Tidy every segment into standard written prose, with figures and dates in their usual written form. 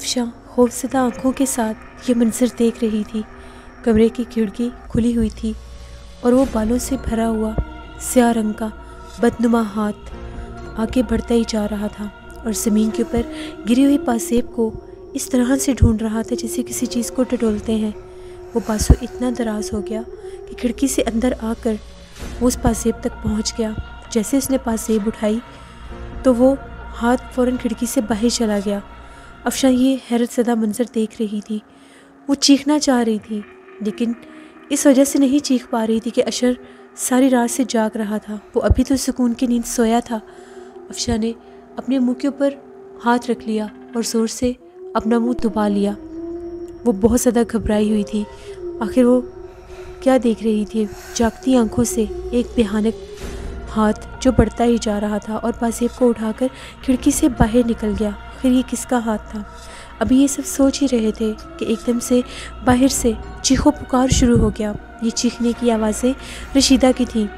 अफशा खौफज़दा आँखों के साथ ये मंज़र देख रही थी। कमरे की खिड़की खुली हुई थी और वो बालों से भरा हुआ स्याह रंग का बदनुमा हाथ आगे बढ़ता ही जा रहा था और ज़मीन के ऊपर गिरी हुई पासेब को इस तरह से ढूंढ रहा था जैसे किसी चीज़ को टटोलते हैं। वो पासो इतना दराज हो गया कि खिड़की से अंदर आकर वो उस पासेब तक पहुंच गया। जैसे उसने पासेब उठाई तो वो हाथ फ़ौरन खिड़की से बाहर चला गया। अफशा ये हैरतज़दा मंज़र देख रही थी। वो चीखना चाह रही थी लेकिन इस वजह से नहीं चीख पा रही थी कि अशर सारी रात से जाग रहा था। वो अभी तो सुकून की नींद सोया था। अफशा ने अपने मुंह के ऊपर हाथ रख लिया और ज़ोर से अपना मुंह दबा लिया। वो बहुत ज़्यादा घबराई हुई थी। आखिर वो क्या देख रही थी? जागती आंखों से एक भयानक हाथ जो बढ़ता ही जा रहा था और पासेब को उठाकर खिड़की से बाहर निकल गया। आखिर ये किसका हाथ था? अभी ये सब सोच ही रहे थे कि एकदम से बाहर से चीखो पुकार शुरू हो गया। ये चीखने की आवाज़ें रशीदा की थीं।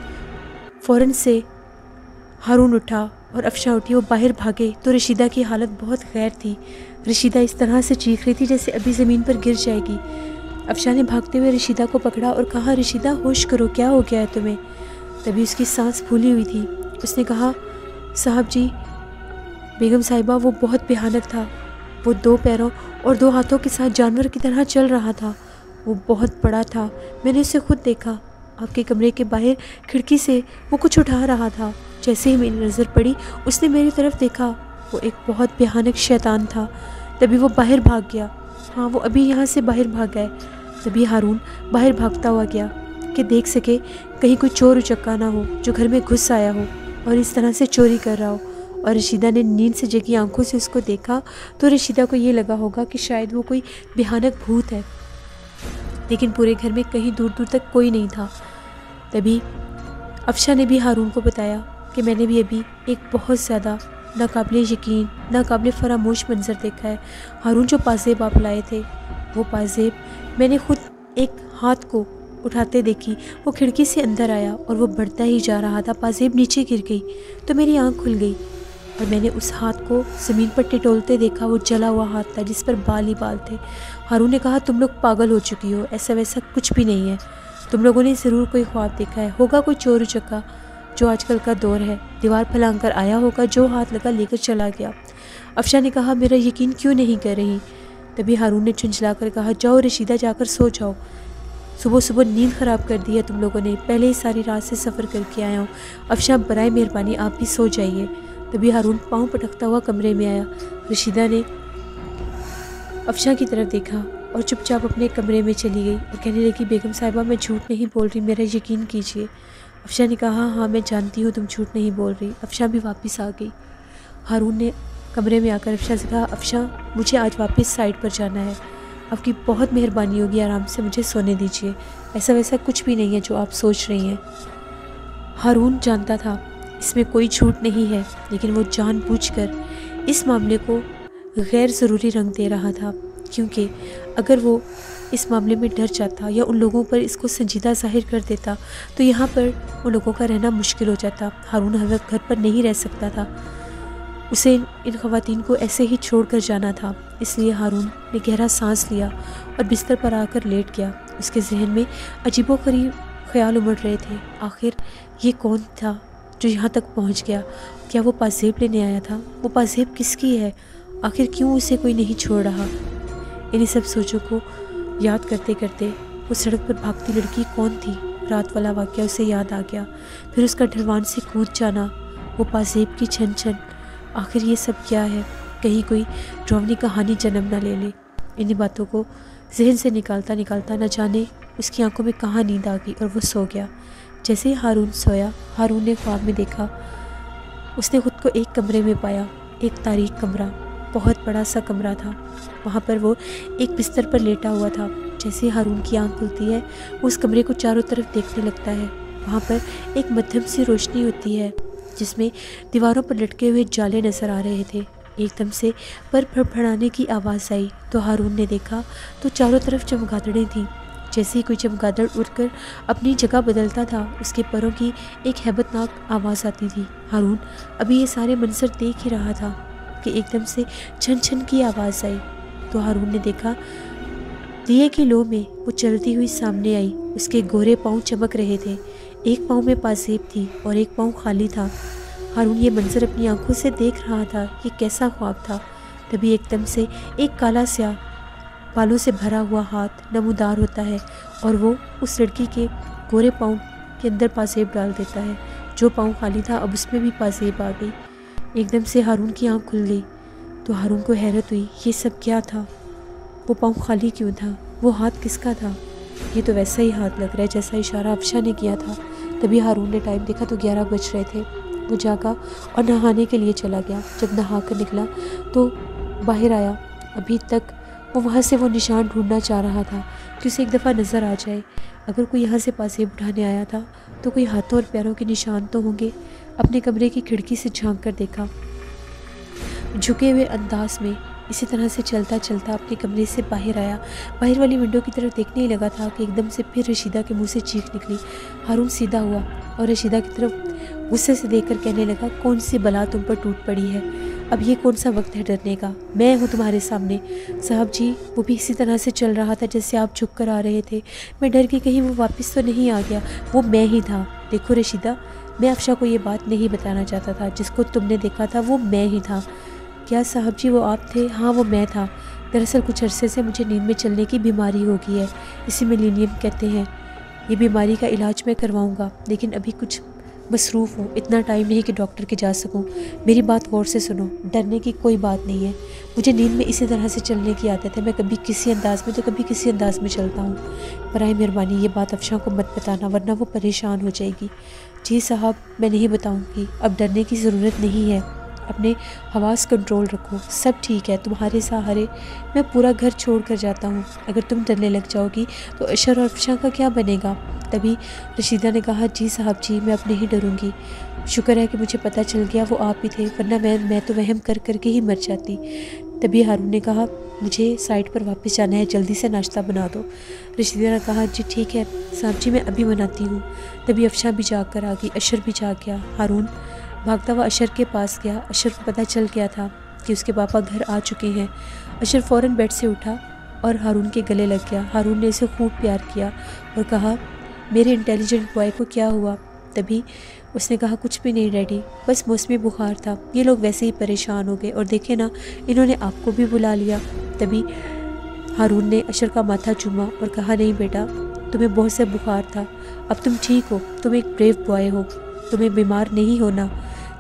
फ़ौरन से हारून उठा और अफशा उठी। वो बाहर भागे तो रशीदा की हालत बहुत गैर थी। रशीदा इस तरह से चीख रही थी जैसे अभी ज़मीन पर गिर जाएगी। अफशा ने भागते हुए रशीदा को पकड़ा और कहा, रशीदा होश करो, क्या हो गया है तुम्हें? तभी उसकी सांस फूली हुई थी। उसने कहा, साहब जी, बेगम साहिबा वो बहुत भयानक था। वो 2 पैरों और 2 हाथों के साथ जानवर की तरह चल रहा था। वो बहुत बड़ा था, मैंने उसे खुद देखा। आपके कमरे के बाहर खिड़की से वो कुछ उठा रहा था। जैसे ही मेरी नज़र पड़ी उसने मेरी तरफ देखा। वो एक बहुत भयानक शैतान था। तभी वो बाहर भाग गया। हाँ, वो अभी यहाँ से बाहर भाग गए। तभी हारून बाहर भागता हुआ गया कि देख सके कहीं कोई चोर उचक्का ना हो जो घर में घुस आया हो और इस तरह से चोरी कर रहा हो। और रशीदा ने नींद से जगी आंखों से उसको देखा तो रशीदा को ये लगा होगा कि शायद वो कोई भयानक भूत है, लेकिन पूरे घर में कहीं दूर दूर तक कोई नहीं था। तभी अफशा ने भी हारून को बताया कि मैंने भी अभी एक बहुत ज़्यादा नाकाबिले यकीन, नाकाबिले फरामोश मंज़र देखा है। हारून, जो पासेब आप लाए थे, वो पासेब मैंने खुद एक हाथ को उठाते देखी। वो खिड़की से अंदर आया और वो बढ़ता ही जा रहा था। पासेब नीचे गिर गई तो मेरी आँख खुल गई और मैंने उस हाथ को ज़मीन पर टिटोलते देखा। वो जला हुआ हाथ था जिस पर बाल ही बाल थे। हारून ने कहा, तुम लोग पागल हो चुकी हो, ऐसा वैसा कुछ भी नहीं है। तुम लोगों ने ज़रूर कोई ख्वाब देखा है, होगा कोई चोर उचक्का जो आजकल का दौर है, दीवार फलांग कर आया होगा, जो हाथ लगा लेकर चला गया। अफशा ने कहा, मेरा यकीन क्यों नहीं कर रही? तभी हारून ने झुंझला कर कहा, जाओ रशीदा, जाकर सो जाओ। सुबह सुबह नींद ख़राब कर दी है तुम लोगों ने, पहले ही सारी रात से सफ़र करके आया हूँ। अफशा, बराए मेहरबानी आप भी सो जाइए। तभी हारून पाँव पटकता हुआ कमरे में आया। रशीदा ने अफशा की तरफ देखा और चुपचाप अपने कमरे में चली गई और कहने लगी, बेगम साहिबा, मैं झूठ नहीं बोल रही, मेरा यकीन कीजिए। अफशा ने कहा, हाँ मैं जानती हूँ तुम झूठ नहीं बोल रही। अफशा भी वापस आ गई। हारून ने कमरे में आकर अफशा से कहा, अफशा, मुझे आज वापस साइड पर जाना है, आपकी बहुत मेहरबानी होगी, आराम से मुझे सोने दीजिए, ऐसा वैसा कुछ भी नहीं है जो आप सोच रही हैं। हारून जानता था इसमें कोई झूठ नहीं है, लेकिन वो जानबूझकर इस मामले को गैर ज़रूरी रंग दे रहा था, क्योंकि अगर वो इस मामले में डर जाता या उन लोगों पर इसको संजीदा जाहिर कर देता तो यहाँ पर उन लोगों का रहना मुश्किल हो जाता। हारून हर वक्त घर पर नहीं रह सकता था, उसे इन ख़वातीन को ऐसे ही छोड़कर जाना था। इसलिए हारून ने गहरा सांस लिया और बिस्तर पर आकर लेट गया। उसके जहन में अजीबोगरीब ख्याल उमड़ रहे थे। आखिर ये कौन था जो यहाँ तक पहुँच गया? क्या वो पासेब लेने आया था? वो पासेब किसकी है? आखिर क्यों उसे कोई नहीं छोड़ रहा? इन्हीं सब सोचों को याद करते करते वो सड़क पर भागती लड़की कौन थी, रात वाला वाक़या उसे याद आ गया। फिर उसका ढलवान से कूद जाना, वो पासेब की छन छन, आखिर ये सब क्या है? कहीं कोई ड्रावनी कहानी जन्म ना ले ले। इन्हीं बातों को जहन से निकालता निकालता न जाने उसकी आंखों में कहाँ नींद आ गई और वो सो गया। जैसे ही हारून सोया, हारून ने ख्वाब में देखा, उसने खुद को एक कमरे में पाया, एक तारीक कमरा, बहुत बड़ा सा कमरा था। वहाँ पर वो एक बिस्तर पर लेटा हुआ था। जैसे ही हारून की आंख खुलती है, वो उस कमरे को चारों तरफ देखने लगता है। वहाँ पर एक मध्यम सी रोशनी होती है जिसमें दीवारों पर लटके हुए जाले नज़र आ रहे थे। एकदम से पर फड़फड़ाने की आवाज़ आई तो हारून ने देखा तो चारों तरफ चमगादड़ें थीं। जैसे ही कोई चमगादड़ उड़कर अपनी जगह बदलता था, उसके परों की एक हैबतनाक आवाज़ आती थी। हारून अभी ये सारे मंजर देख ही रहा था। कि एकदम से छन छन की आवाज़ आई। तो हारून ने देखा दिए की लो में वो चलती हुई सामने आई। उसके गोरे पाँव चमक रहे थे, एक पाँव में पासेब थी और एक पाँव खाली था। हारून ये मंजर अपनी आंखों से देख रहा था। ये कैसा ख्वाब था। तभी एकदम से एक काला स्याह बालों से भरा हुआ हाथ नमूदार होता है और वो उस लड़की के गोरे पाँव के अंदर पासेब डाल देता है। जो पाँव खाली था अब उसमें भी पासेब आ गई। एकदम से हारून की आंख खुल गई। तो हारून को हैरत हुई, ये सब क्या था? वो पाँव खाली क्यों था? वो हाथ किसका था? ये तो वैसा ही हाथ लग रहा है जैसा इशारा अफशा ने किया था। तभी हारून ने टाइम देखा तो 11 बज रहे थे। वो जागा और नहाने के लिए चला गया। जब नहा कर निकला तो बाहर आया। अभी तक वो वहाँ से वो निशान ढूंढना चाह रहा था कि उसे एक दफ़ा नज़र आ जाए। अगर कोई यहाँ से पासेब उठाने आया था तो कोई हाथों और पैरों के निशान तो होंगे। अपने कमरे की खिड़की से झांक कर देखा। झुके हुए अंदाज में इसी तरह से चलता चलता अपने कमरे से बाहर आया। बाहर वाली विंडो की तरफ देखने ही लगा था कि एकदम से फिर रशीदा के मुंह से चीख निकली। हारून सीधा हुआ और रशीदा की तरफ गुस्से से देखकर कहने लगा, कौन सी बला तुम पर टूट पड़ी है? अब ये कौन सा वक्त है डरने का? मैं हूँ तुम्हारे सामने। साहब जी, वो भी इसी तरह से चल रहा था जैसे आप झुक कर आ रहे थे। मैं डर के कहीं वो वापस तो नहीं आ गया। वो मैं ही था। देखो रशीदा, मैं अफशा को ये बात नहीं बताना चाहता था। जिसको तुमने देखा था वो मैं ही था। क्या साहब जी वो आप थे? हाँ, वो मैं था। दरअसल कुछ अरसे से मुझे नींद में चलने की बीमारी हो गई है। इसी में लीनियम कहते हैं। ये बीमारी का इलाज मैं करवाऊंगा, लेकिन अभी कुछ मसरूफ़ हूँ। इतना टाइम नहीं कि डॉक्टर के जा सकूँ। मेरी बात गौर से सुनो। डरने की कोई बात नहीं है। मुझे नींद में इसी तरह से चलने की आदत है। मैं कभी किसी अंदाज़ में तो कभी किसी अंदाज़ में चलता हूँ। बराए मेहरबानी ये बात अफशा को मत बताना, वरना वो परेशान हो जाएगी। जी साहब, मैं नहीं बताऊँगी। अब डरने की ज़रूरत नहीं है। अपने हवास कंट्रोल रखो। सब ठीक है। तुम्हारे सहारे मैं पूरा घर छोड़ कर जाता हूँ। अगर तुम डरने लग जाओगी तो अशर और अफशा का क्या बनेगा? तभी रशीदा ने कहा, जी साहब जी, मैं अब नहीं डरूँगी। शुक्र है कि मुझे पता चल गया वो आप ही थे, वरना मैं तो वहम कर करके ही मर जाती। तभी हारून ने कहा, मुझे साइड पर वापस जाना है, जल्दी से नाश्ता बना दो। रशीदा ने कहा, जी ठीक है साहब जी, मैं अभी बनाती हूँ। तभी अफशा भी जाग कर आ गई, अशर भी जाग गया। हारून भागता हुआ अशर के पास गया। अशर को पता चल गया था कि उसके पापा घर आ चुके हैं। अशर फ़ौरन बेड से उठा और हारून के गले लग गया। हारून ने उसे खूब प्यार किया और कहा, मेरे इंटेलिजेंट बॉय को क्या हुआ? तभी उसने कहा, कुछ भी नहीं डैडी, बस मौसमी बुखार था। ये लोग वैसे ही परेशान हो गए और देखे ना, इन्होंने आपको भी बुला लिया। तभी हारून ने अशर का माथा चूमा और कहा, नहीं बेटा, तुम्हें बहुत से बुखार था, अब तुम ठीक हो। तुम एक ब्रेव बॉय हो, तुम्हें बीमार नहीं होना।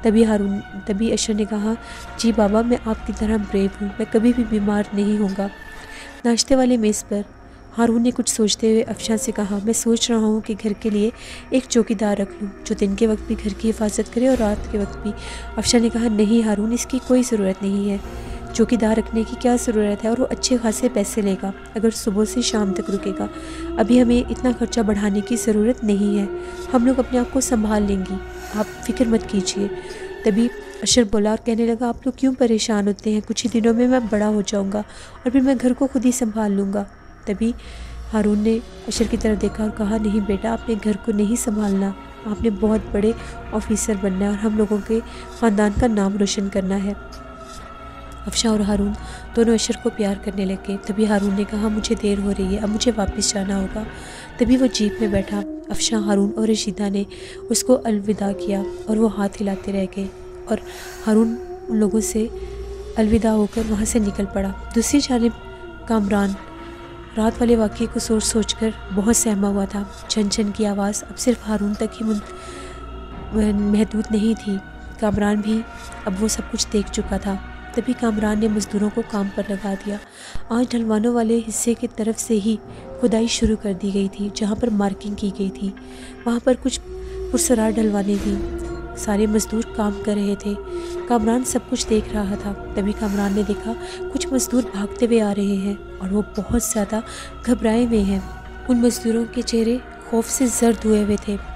तभी अशर ने कहा, जी बाबा, मैं आपकी तरह ब्रेव हूँ, मैं कभी भी बीमार नहीं होऊंगा। नाश्ते वाले मेज़ पर हारून ने कुछ सोचते हुए अफशा से कहा, मैं सोच रहा हूँ कि घर के लिए एक चौकीदार रख लूँ जो दिन के वक्त भी घर की हिफाजत करे और रात के वक्त भी। अफशा ने कहा, नहीं हारून, इसकी कोई ज़रूरत नहीं है। चौकीदार रखने की क्या ज़रूरत है, और वो अच्छे खासे पैसे लेगा अगर सुबह से शाम तक रुकेगा। अभी हमें इतना खर्चा बढ़ाने की ज़रूरत नहीं है। हम लोग अपने आप को संभाल लेंगी, आप फिक्र मत कीजिए। तभी अशर बोला और कहने लगा, आप लोग क्यों परेशान होते हैं? कुछ ही दिनों में मैं बड़ा हो जाऊंगा और फिर मैं घर को खुद ही संभाल लूँगा। तभी हारून ने अशर की तरफ देखा और कहा, नहीं बेटा, आपने घर को नहीं संभालना, आपने बहुत बड़े ऑफिसर बनना है और हम लोगों के ख़ानदान का नाम रोशन करना है। अफशा और हारून दोनों अशर को प्यार करने लगे। तभी हारून ने कहा, मुझे देर हो रही है, अब मुझे वापस जाना होगा। तभी वो जीप में बैठा। अफशा, हारून और रशीदा ने उसको अलविदा किया और वो हाथ हिलाते रह गए और हारून उन लोगों से अलविदा होकर वहाँ से निकल पड़ा। दूसरी जानिब कामरान रात वाले वाक़ये को सोच सोच कर बहुत सहमा हुआ था। छन छन की आवाज़ अब सिर्फ हारून तक ही महदूद नहीं थी, कामरान भी अब वो सब कुछ देख चुका था। तभी कामरान ने मज़दूरों को काम पर लगा दिया। आज ढलवानों वाले हिस्से की तरफ से ही खुदाई शुरू कर दी गई थी। जहाँ पर मार्किंग की गई थी वहाँ पर कुछ पुरसरार ढलवाने थी। सारे मज़दूर काम कर रहे थे। कामरान सब कुछ देख रहा था। तभी कामरान ने देखा कुछ मज़दूर भागते हुए आ रहे हैं और वो बहुत ज़्यादा घबराए हुए हैं। उन मज़दूरों के चेहरे खौफ से जर्द हुए हुए थे।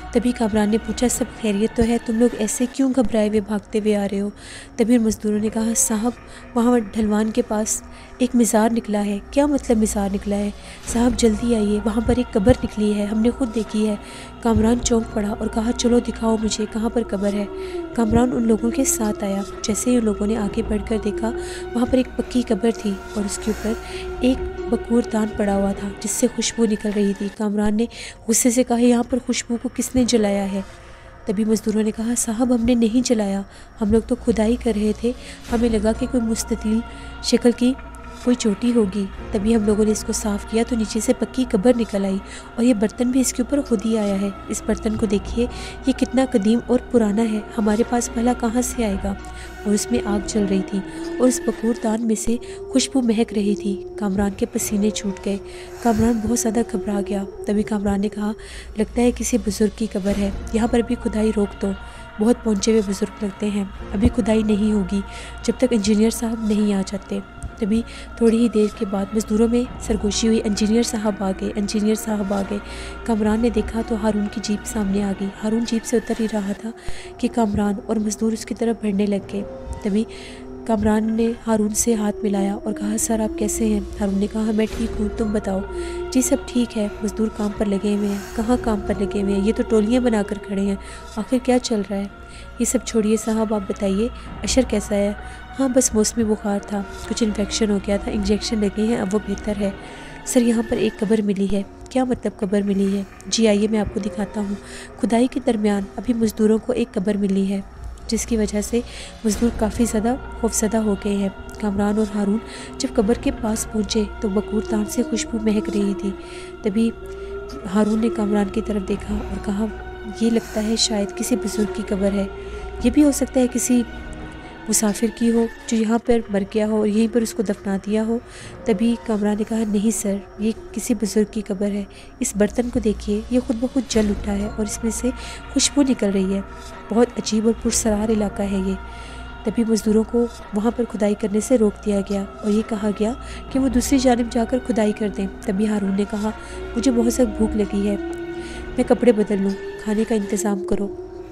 तभी कामरान ने पूछा, सब खैरियत तो है? तुम लोग ऐसे क्यों घबराए हुए भागते हुए आ रहे हो? तभी मज़दूरों ने कहा, साहब वहाँ ढलवान के पास एक मज़ार निकला है। क्या मतलब मज़ार निकला है? साहब जल्दी आइए, वहाँ पर एक कब्र निकली है, हमने खुद देखी है। कामरान चौंक पड़ा और कहा, चलो दिखाओ मुझे कहाँ पर कब्र है। कामरान उन लोगों के साथ आया। जैसे ही उन लोगों ने आगे बढ़कर देखा, वहाँ पर एक पक्की कब्र थी और उसके ऊपर एक बकूर दान पड़ा हुआ था जिससे खुशबू निकल रही थी। कामरान ने गुस्से से कहा, यहाँ पर खुशबू को किसने जलाया है? तभी मज़दूरों ने कहा, साहब हमने नहीं जलाया, हम लोग तो खुदाई कर रहे थे, हमें लगा कि कोई मुस्ततील शक्ल की कोई चोटी होगी, तभी हम लोगों ने इसको साफ़ किया तो नीचे से पक्की कब्र निकल आई और ये बर्तन भी इसके ऊपर खुद ही आया है। इस बर्तन को देखिए, ये कितना कदीम और पुराना है, हमारे पास भला कहाँ से आएगा? और उसमें आग जल रही थी और उस बकूर दान में से खुशबू महक रही थी। कामरान के पसीने छूट गए। कामरान बहुत ज़्यादा घबरा गया। तभी कामरान ने कहा, लगता है किसी बुज़ुर्ग की कब्र है, यहाँ पर भी खुदाई रोक दो, बहुत पहुँचे हुए बुज़ुर्ग लगते हैं, अभी खुदाई नहीं होगी जब तक इंजीनियर साहब नहीं आ जाते। तभी थोड़ी ही देर के बाद मज़दूरों में सरगोशी हुई, इंजीनियर साहब आ गए, इंजीनियर साहब आ गए। कामरान ने देखा तो हारून की जीप सामने आ गई। हारून जीप से उतर ही रहा था कि कामरान और मज़दूर उसकी तरफ बढ़ने लग गए। तभी कामरान ने हारून से हाथ मिलाया और कहा, सर आप कैसे हैं? हारून ने कहा, मैं ठीक हूँ, तुम बताओ? जी सब ठीक है, मज़दूर काम पर लगे हुए हैं। कहाँ काम पर लगे हुए हैं? ये तो टोलियाँ बनाकर खड़े हैं, आखिर क्या चल रहा है? ये सब छोड़िए साहब, आप बताइए अशर कैसा है? हाँ बस मौसमी बुखार था, कुछ इन्फेक्शन हो गया था, इंजेक्शन लगे हैं, अब वो बेहतर है। सर यहाँ पर एक कब्र मिली है। क्या मतलब कब्र मिली है? जी आइए मैं आपको दिखाता हूँ। खुदाई के दरमियान अभी मज़दूरों को एक कब्र मिली है जिसकी वजह से मज़दूर काफ़ी ज़्यादा खौफज़दा हो गए हैं। कामरान और हारून जब कब्र के पास पहुँचे तो बकूर दान से खुशबू महक रही थी। तभी हारून ने कामरान की तरफ देखा और कहा, ये लगता है शायद किसी बुज़ुर्ग की कब्र है, ये भी हो सकता है किसी मुसाफिर की हो जो यहाँ पर मर गया हो और यहीं पर उसको दफना दिया हो। तभी कामरान ने कहा, नहीं सर, ये किसी बुज़ुर्ग की कब्र है, इस बर्तन को देखिए, ये खुद ब खुद जल उठा है और इसमें से खुशबू निकल रही है, बहुत अजीब और पुरसरार इलाका है ये। तभी मज़दूरों को वहाँ पर खुदाई करने से रोक दिया गया और ये कहा गया कि वो दूसरी जानिब जाकर खुदाई कर दें। तभी हारून ने कहा, मुझे बहुत सख्त भूख लगी है, मैं कपड़े बदल लूँ, खाने का इंतज़ाम करो।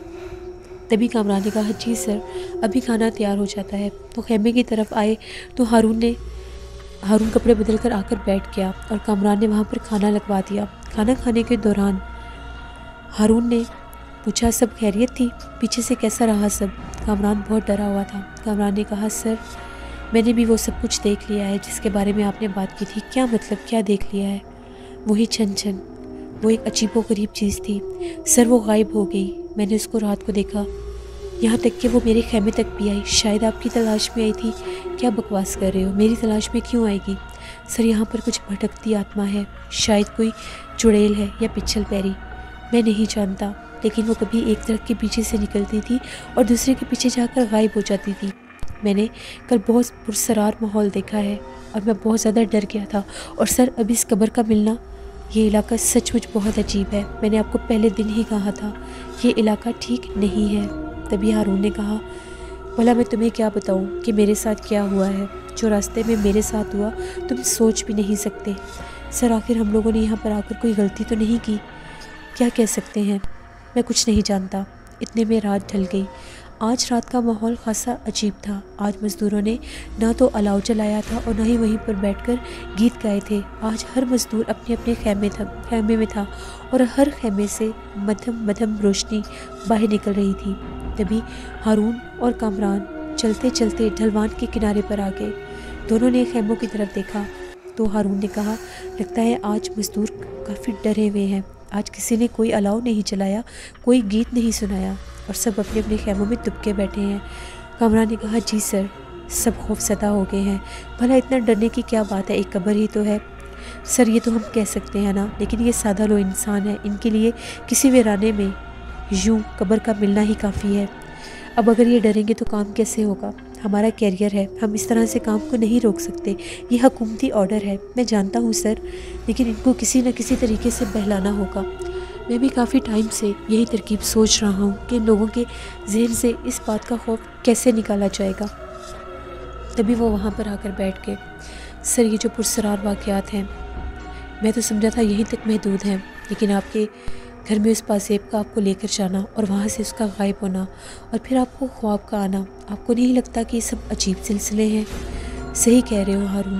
तभी कामरान ने कहा, जी सर, अभी खाना तैयार हो जाता है। तो खैमे की तरफ आए तो हारून कपड़े बदल कर आकर बैठ गया और कामरान ने वहाँ पर खाना लगवा दिया। खाना खाने के दौरान हारून ने पूछा, सब खैरियत थी? पीछे से कैसा रहा सब? कामरान बहुत डरा हुआ था। कामरान ने कहा, सर मैंने भी वो सब कुछ देख लिया है जिसके बारे में आपने बात की थी। क्या मतलब, क्या देख लिया है? वही छन छन, वो एक अजीबोगरीब चीज़ थी सर, वो गायब हो गई। मैंने उसको रात को देखा, यहाँ तक कि वो मेरे खेमे तक भी आई, शायद आपकी तलाश में आई थी। क्या बकवास कर रहे हो, मेरी तलाश में क्यों आएगी? सर यहाँ पर कुछ भटकती आत्मा है, शायद कोई चुड़ैल है या पिछल पैरी, मैं नहीं जानता, लेकिन वो कभी एक दरख्त के पीछे से निकलती थी और दूसरे के पीछे जाकर गायब हो जाती थी। मैंने कल बहुत पुरसरार माहौल देखा है और मैं बहुत ज़्यादा डर गया था। और सर अभी इस कब्र का मिलना, ये इलाका सचमुच बहुत अजीब है, मैंने आपको पहले दिन ही कहा था, ये इलाका ठीक नहीं है। तभी हारून ने कहा, भला मैं तुम्हें क्या बताऊं कि मेरे साथ क्या हुआ है? जो रास्ते में मेरे साथ हुआ तुम सोच भी नहीं सकते। सर आखिर हम लोगों ने यहाँ पर आकर कोई गलती तो नहीं की? क्या कह सकते हैं, मैं कुछ नहीं जानता। इतने में रात ढल गई। आज रात का माहौल खासा अजीब था। आज मज़दूरों ने ना तो अलाव जलाया था और ना ही वहीं पर बैठकर गीत गाए थे। आज हर मज़दूर अपने अपने खैमे में था और हर खैमे से मध्यम मध्यम रोशनी बाहर निकल रही थी। तभी हारून और कामरान चलते चलते ढलवान के किनारे पर आ गए। दोनों ने खैमों की तरफ देखा तो हारून ने कहा, लगता है आज मज़दूर काफ़ी डरे हुए हैं, आज किसी ने कोई अलाव नहीं जलाया, कोई गीत नहीं सुनाया और सब अपने अपने खैमों में दुबके बैठे हैं। कामरान ने कहा, जी सर, सब खौफज़दा हो गए हैं। भला इतना डरने की क्या बात है, एक कब्र ही तो है। सर ये तो हम कह सकते हैं ना, लेकिन ये सादा लो इंसान है, इनके लिए किसी वीराने में यूं कब्र का मिलना ही काफ़ी है। अब अगर ये डरेंगे तो काम कैसे होगा? हमारा कैरियर है, हम इस तरह से काम को नहीं रोक सकते, ये हुकूमती ऑर्डर है। मैं जानता हूँ सर, लेकिन इनको किसी न किसी तरीके से बहलाना होगा। मैं भी काफ़ी टाइम से यही तरकीब सोच रहा हूँ कि लोगों के जहन से इस बात का खौफ कैसे निकाला जाएगा। तभी वो वहाँ पर आकर बैठ गए। सर ये जो पुरसरार वाक़यात हैं, मैं तो समझा था यहीं तक महदूद हैं, लेकिन आपके घर में उस पासेब का आपको लेकर जाना और वहाँ से उसका गायब होना और फिर आपको ख्वाब का आना, आपको नहीं लगता कि ये सब अजीब सिलसिले हैं? सही कह रहे हो हारून।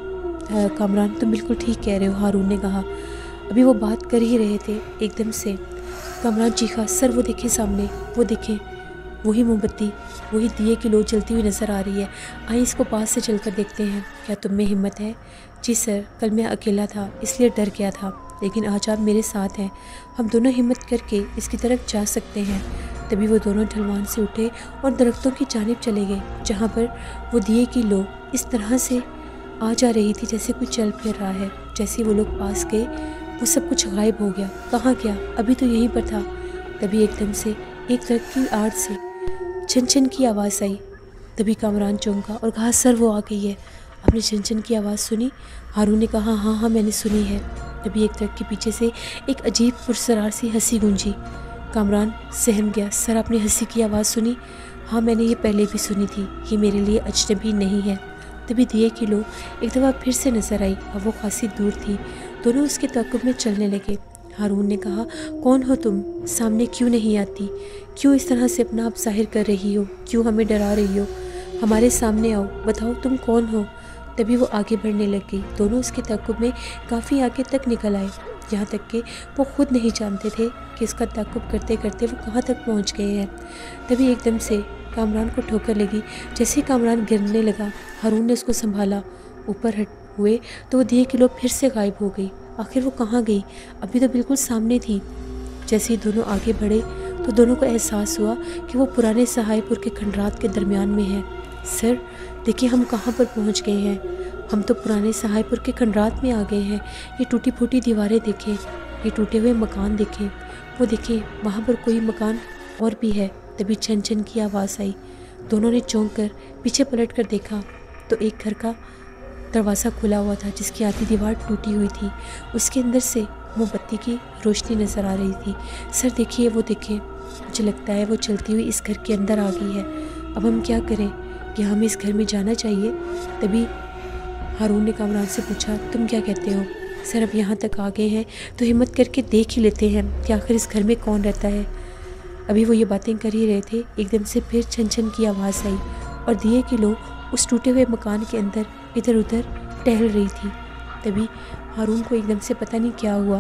कामरान तुम बिल्कुल ठीक कह रहे हो, हारून ने कहा। अभी वो बात कर ही रहे थे, एकदम से कामरान चीखा, सर वो देखें सामने, वो देखें, वही मोमबत्ती, वही दिए की लो जलती हुई नज़र आ रही है। आइए इसको पास से चलकर देखते हैं, क्या तुम में हिम्मत है? जी सर, कल मैं अकेला था इसलिए डर गया था, लेकिन आज आप मेरे साथ हैं, हम दोनों हिम्मत करके इसकी तरफ जा सकते हैं। तभी वो दोनों ढलवान से उठे और दरख्तों की जानिब चले गए, जहाँ पर वो दिए की लो इस तरह से आ जा रही थी जैसे कोई चल फिर रहा है। जैसे वो लोग पास गए वो सब कुछ गायब हो गया। कहाँ गया? अभी तो यहीं पर था। तभी एकदम से एक दरख्त की आड़ से छन छन की आवाज़ आई। तभी कामरान चौंका और कहा, सर वो आ गई है। आपने छन छन की आवाज़ सुनी? हारून ने कहा, हाँ हाँ मैंने सुनी है। तभी एक दरख्त के पीछे से एक अजीब पुरसरार सी हंसी गूंजी। कामरान सहम गया, सर आपने हंसी की आवाज़ सुनी? हाँ मैंने ये पहले भी सुनी थी, ये मेरे लिए अजनबी नहीं है। तभी दिए की लो एक दफ़ा फिर से नज़र आई और वो खासी दूर थी। दोनों उसके ताक़ुब में चलने लगे। हारून ने कहा, कौन हो तुम? सामने क्यों नहीं आती? क्यों इस तरह से अपना आप जाहिर कर रही हो? क्यों हमें डरा रही हो? हमारे सामने आओ, बताओ तुम कौन हो? तभी वो आगे बढ़ने लग गई। दोनों उसके ताक़ुब में काफ़ी आगे तक निकल आए, यहाँ तक कि वो खुद नहीं जानते थे कि इसका ताक़ुब करते करते वो कहाँ तक पहुँच गए हैं। तभी एकदम से कामरान को ठोकर लगी। जैसे ही कामरान गिरने लगा, हारून ने उसको संभाला। ऊपर हट हुए तो वो दिए की लो फिर से गायब हो गई। आखिर वो कहाँ गई? अभी तो बिल्कुल सामने थी। जैसे ही दोनों आगे बढ़े तो दोनों को एहसास हुआ कि वो पुराने सहायपुर के खंडरात के दरमियान में है। सर देखिए हम कहाँ पर पहुँच गए हैं। हम तो पुराने सहायपुर के खंडरात में आ गए हैं। ये टूटी फूटी दीवारें देखें, ये टूटे हुए मकान देखें, वो देखें वहाँ पर कोई मकान और भी है। तभी छन छन की आवाज़ आई। दोनों ने चौंक कर पीछे पलट कर देखा तो एक घर का दरवाज़ा खुला हुआ था, जिसकी आधी दीवार टूटी हुई थी। उसके अंदर से मोमबत्ती की रोशनी नज़र आ रही थी। सर देखिए, वो देखें, मुझे लगता है वो चलती हुई इस घर के अंदर आ गई है। अब हम क्या करें? क्या हमें इस घर में जाना चाहिए? तभी हारून ने कामरान से पूछा, तुम क्या कहते हो? सर अब यहाँ तक आ गए हैं तो हिम्मत करके देख ही लेते हैं कि आखिर इस घर में कौन रहता है। अभी वो ये बातें कर ही रहे थे, एकदम से फिर छन छन की आवाज़ आई और दिए की लो उस टूटे हुए मकान के अंदर इधर उधर टहल रही थी। तभी हारून को एकदम से पता नहीं क्या हुआ,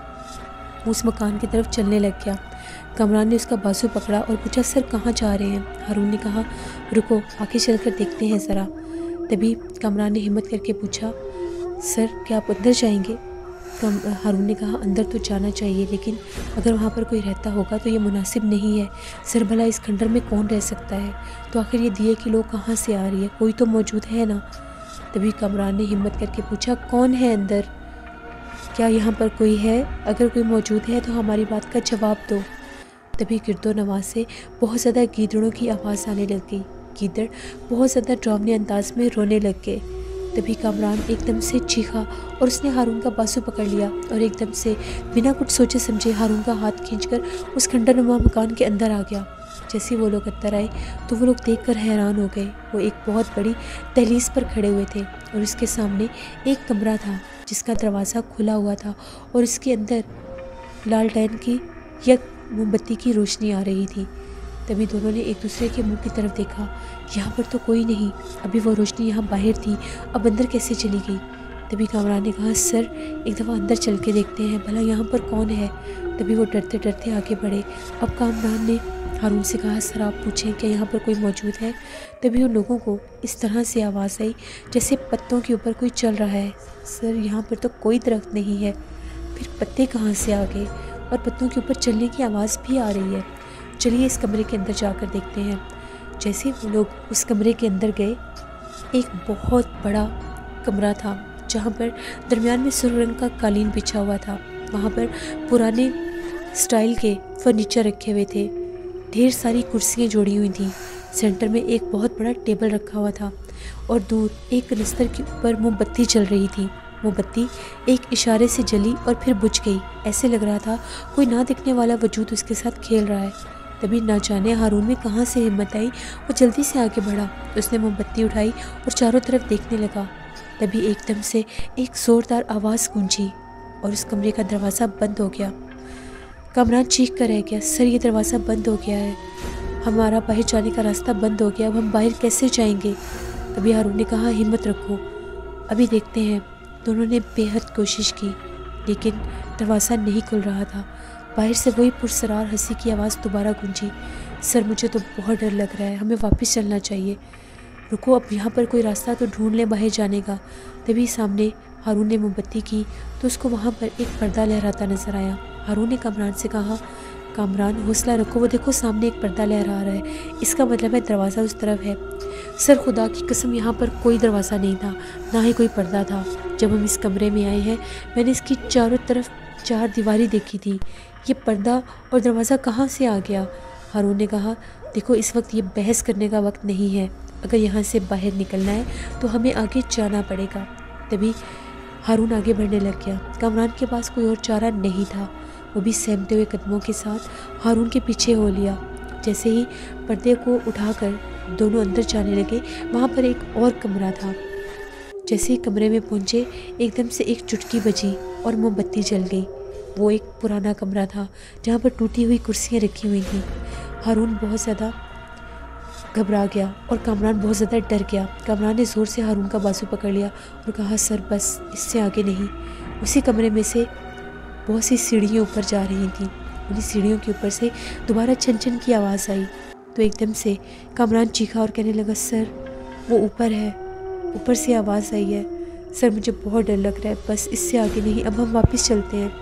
उस मकान की तरफ चलने लग गया। कामरान ने उसका बाजू पकड़ा और पूछा, सर कहाँ जा रहे हैं? हारून ने कहा, रुको आगे चलकर देखते हैं ज़रा। तभी कामरान ने हिम्मत करके पूछा, सर क्या आप अंदर जाएंगे? हारून ने कहा, अंदर तो जाना चाहिए, लेकिन अगर वहाँ पर कोई रहता होगा तो ये मुनासिब नहीं है। सर भला इस खंडर में कौन रह सकता है? तो आखिर ये दिए की लो कहाँ से आ रही है? कोई तो मौजूद है ना? तभी कामरान ने हिम्मत करके पूछा, कौन है अंदर? क्या यहाँ पर कोई है? अगर कोई मौजूद है तो हमारी बात का जवाब दो। तभी गिरदो नवाज से बहुत ज़्यादा गीदड़ों की आवाज़ आने लग गई। गीदड़ बहुत ज़्यादा डरावने अंदाज में रोने लग गए। तभी कामरान एकदम से चीखा और उसने हारून का बाजू पकड़ लिया और एकदम से बिना कुछ सोचे समझे हारून का हाथ खींचकर उस खंडरनुमा मकान के अंदर आ गया। जैसे वो लोग अंदर आए तो वो लोग देखकर हैरान हो गए। वो एक बहुत बड़ी दहलीज पर खड़े हुए थे और उसके सामने एक कमरा था जिसका दरवाज़ा खुला हुआ था और इसके अंदर लालटेन की या मोमबत्ती की रोशनी आ रही थी। तभी दोनों ने एक दूसरे के मुंह की तरफ देखा। यहाँ पर तो कोई नहीं, अभी वो रोशनी यहाँ बाहर थी, अब अंदर कैसे चली गई? तभी कामरान ने कहा, सर एक दफ़ा अंदर चल के देखते हैं, भला यहाँ पर कौन है? तभी वो डरते डरते आगे बढ़े। अब कामरान ने हारून से कहा, सर आप पूछें क्या यहाँ पर कोई मौजूद है? तभी उन लोगों को इस तरह से आवाज़ आई जैसे पत्तों के ऊपर कोई चल रहा है। सर यहाँ पर तो कोई दरख्त नहीं है, फिर पत्ते कहाँ से आ गए? और पत्तों के ऊपर चलने की आवाज़ भी आ रही है। चलिए इस कमरे के अंदर जाकर देखते हैं। जैसे वो लोग उस कमरे के अंदर गए, एक बहुत बड़ा कमरा था जहाँ पर दरमियान में सुर्ख रंग का कालीन बिछा हुआ था। वहाँ पर पुराने स्टाइल के फर्नीचर रखे हुए थे, ढेर सारी कुर्सियाँ जोड़ी हुई थीं। सेंटर में एक बहुत बड़ा टेबल रखा हुआ था और दूर एक कनस्तर के ऊपर मोमबत्ती जल रही थी। मोमबत्ती एक इशारे से जली और फिर बुझ गई। ऐसे लग रहा था कोई ना दिखने वाला वजूद उसके साथ खेल रहा है। तभी ना जाने हारून में कहाँ से हिम्मत आई, वो जल्दी से आगे बढ़ा। उसने मोमबत्ती उठाई और चारों तरफ देखने लगा। तभी एकदम से एक ज़ोरदार आवाज़ गूंजी और उस कमरे का दरवाज़ा बंद हो गया। कामरान चीख कर रह गया, सर ये दरवाज़ा बंद हो गया है, हमारा बाहर जाने का रास्ता बंद हो गया, अब हम बाहर कैसे जाएंगे। तभी हारून ने कहा, हिम्मत रखो, अभी देखते हैं। दोनों ने बेहद कोशिश की लेकिन दरवाज़ा नहीं खुल रहा था। बाहर से वही पुरसरार हंसी की आवाज़ दोबारा गूंजी, सर मुझे तो बहुत डर लग रहा है, हमें वापस चलना चाहिए। रुको, अब यहाँ पर कोई रास्ता तो ढूंढ लें बाहर जाने का। तभी सामने हारून ने मोमबत्ती की तो उसको वहाँ पर एक पर्दा लहराता नजर आया। हारून ने कामरान से कहा, कामरान हौसला रखो, वो देखो सामने एक पर्दा लहरा रहा है, इसका मतलब है दरवाज़ा उस तरफ है। सर खुदा की कसम यहाँ पर कोई दरवाज़ा नहीं था, ना ही कोई पर्दा था। जब हम इस कमरे में आए हैं मैंने इसकी चारों तरफ 4 दीवारें देखी थी, ये पर्दा और दरवाज़ा कहाँ से आ गया। हारून ने कहा, देखो इस वक्त ये बहस करने का वक्त नहीं है, अगर यहाँ से बाहर निकलना है तो हमें आगे जाना पड़ेगा। तभी हारून आगे बढ़ने लग गया। कामरान के पास कोई और चारा नहीं था, वो भी सहमते हुए कदमों के साथ हारून के पीछे हो लिया। जैसे ही पर्दे को उठाकर दोनों अंदर जाने लगे, वहाँ पर एक और कमरा था। जैसे ही कमरे में पहुँचे एकदम से एक चुटकी बजी और मोमबत्ती जल गई। वो एक पुराना कमरा था जहाँ पर टूटी हुई कुर्सियाँ रखी हुई थीं। हारून बहुत ज़्यादा घबरा गया और कामरान बहुत ज़्यादा डर गया। कामरान ने ज़ोर से हारून का बाजू पकड़ लिया और कहा, सर बस, इससे आगे नहीं। उसी कमरे में से बहुत सी सीढ़ियाँ ऊपर जा रही थीं। उन्हीं सीढ़ियों के ऊपर से दोबारा छन छन की आवाज़ आई तो एकदम से कामरान चीखा और कहने लगा, सर वो ऊपर है, ऊपर से आवाज़ आई है, सर मुझे बहुत डर लग रहा है, बस इससे आगे नहीं, अब हम वापस चलते हैं।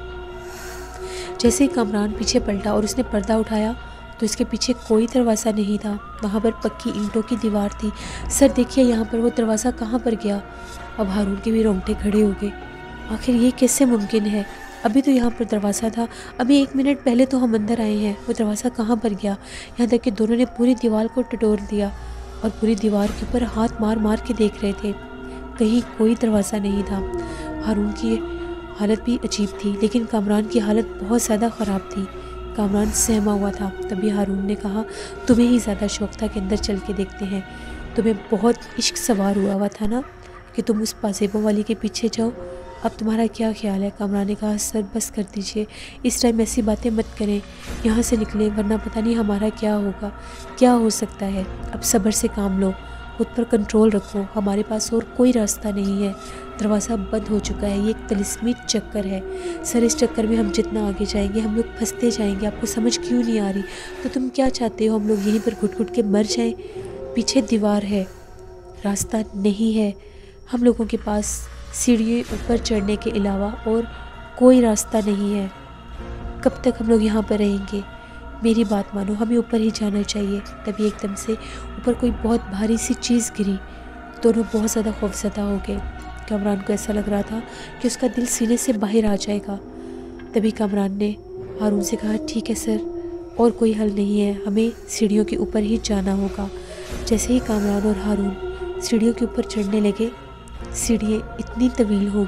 जैसे ही कामरान पीछे पलटा और उसने पर्दा उठाया तो इसके पीछे कोई दरवाज़ा नहीं था, वहाँ पर पक्की ईंटों की दीवार थी। सर देखिए यहाँ पर वो दरवाज़ा कहाँ पर गया। अब हारून के भी रोंगटे खड़े हो गए, आखिर ये कैसे मुमकिन है, अभी तो यहाँ पर दरवाज़ा था, अभी 1 मिनट पहले तो हम अंदर आए हैं, वो दरवाज़ा कहाँ पर गया। यहाँ तक कि दोनों ने पूरी दीवार को टटोल दिया और पूरी दीवार के ऊपर हाथ मार मार के देख रहे थे, कहीं कोई दरवाज़ा नहीं था। हारून की हालत भी अजीब थी लेकिन कामरान की हालत बहुत ज़्यादा ख़राब थी। कामरान सहमा हुआ था। तभी हारून ने कहा, तुम्हें ही ज़्यादा शौक़ था कि अंदर चल के देखते हैं, तुम्हें बहुत इश्क सवार हुआ था ना कि तुम उस पासेबों वाली के पीछे जाओ, अब तुम्हारा क्या ख्याल है। कामरान ने कहा, सर बस कर दीजिए, इस टाइम ऐसी बातें मत करें, यहाँ से निकले वरना पता नहीं हमारा क्या होगा, क्या हो सकता है। अब सब्र से काम लो, खुद पर कंट्रोल रखो, हमारे पास और कोई रास्ता नहीं है, दरवाज़ा बंद हो चुका है, ये एक तिलिस्मी चक्कर है। सर इस चक्कर में हम जितना आगे जाएंगे हम लोग फंसते जाएंगे, आपको समझ क्यों नहीं आ रही। तो तुम क्या चाहते हो, हम लोग यहीं पर घुट घुट के मर जाएं। पीछे दीवार है, रास्ता नहीं है, हम लोगों के पास सीढ़ी ऊपर चढ़ने के अलावा और कोई रास्ता नहीं है, कब तक हम लोग यहाँ पर रहेंगे। मेरी बात मानो, हमें ऊपर ही जाना चाहिए। तभी एकदम से ऊपर कोई बहुत भारी सी चीज़ गिरी, दोनों बहुत ज़्यादा खौफज़दा हो गए। कामरान को ऐसा लग रहा था कि उसका दिल सीने से बाहर आ जाएगा। तभी कामरान ने हारून से कहा, ठीक है सर, और कोई हल नहीं है, हमें सीढ़ियों के ऊपर ही जाना होगा। जैसे ही कामरान और हारून सीढ़ियों के ऊपर चढ़ने लगे, सीढ़ियाँ इतनी तवील हो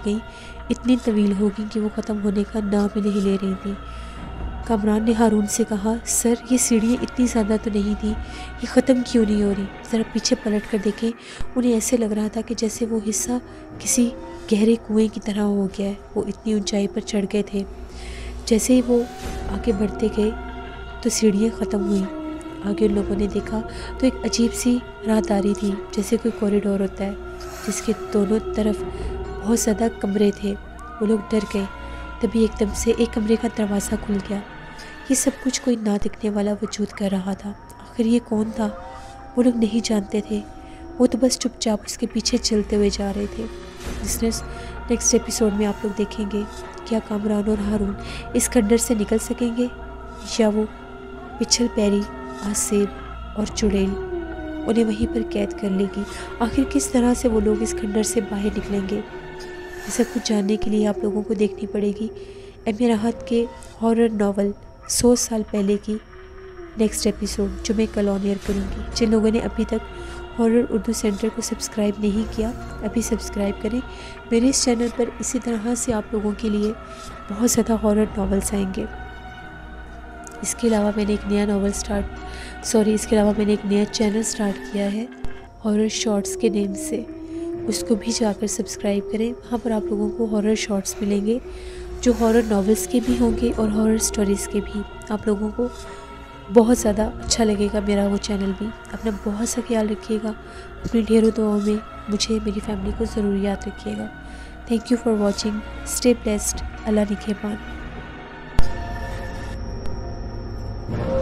गई कि वो ख़त्म होने का नाम ही नहीं ले रही थी। कामरान ने हारून से कहा, सर ये सीढ़ियाँ इतनी ज़्यादा तो नहीं थी, ये ख़त्म क्यों नहीं हो रही। ज़रा पीछे पलट कर देखें। उन्हें ऐसे लग रहा था कि जैसे वो हिस्सा किसी गहरे कुएं की तरह हो गया है, वो इतनी ऊंचाई पर चढ़ गए थे। जैसे ही वो आगे बढ़ते गए तो सीढ़ियाँ ख़त्म हुई। आगे उन लोगों ने देखा तो एक अजीब सी राहदारी थी, जैसे कोई कॉरिडोर होता है जिसके दोनों तरफ बहुत ज़्यादा कमरे थे। वो लोग डर गए। तभी एकदम से एक कमरे का दरवाज़ा खुल गया। ये सब कुछ कोई ना दिखने वाला वजूद कर रहा था। आखिर ये कौन था, वो लोग नहीं जानते थे, वो तो बस चुपचाप उसके पीछे चलते हुए जा रहे थे। लिसनर्स, नेक्स्ट एपिसोड में आप लोग देखेंगे क्या कामरान और हारून इस खंडर से निकल सकेंगे या वो पिछल पैरी आसेब और चुड़ैल उन्हें वहीं पर कैद कर लेगी। आखिर किस तरह से वो लोग इस खंडर से बाहर निकलेंगे, ये सब कुछ जानने के लिए आप लोगों को देखनी पड़ेगी एम ए राहत के हॉरर नावल 100 साल पहले की नेक्स्ट एपिसोड, जो मैं कल ऑन एयर करूँगी। जिन लोगों ने अभी तक हॉरर उर्दू सेंटर को सब्सक्राइब नहीं किया, अभी सब्सक्राइब करें। मेरे इस चैनल पर इसी तरह से आप लोगों के लिए बहुत ज़्यादा हॉरर नॉवेल्स आएंगे। इसके अलावा मैंने एक नया चैनल स्टार्ट किया है हॉरर शॉर्ट्स के नेम से, उसको भी जाकर सब्सक्राइब करें। वहाँ पर आप लोगों को हॉरर शॉर्ट्स मिलेंगे जो हॉरर नॉवेल्स के भी होंगे और हॉरर स्टोरीज़ के भी। आप लोगों को बहुत ज़्यादा अच्छा लगेगा मेरा वो चैनल भी। अपना बहुत सा ख्याल रखिएगा, अपनी ढेरों दुआओं में मुझे, मेरी फैमिली को ज़रूर याद रखिएगा। Thank you for watching. Stay blessed. अल्लाह निगहबान।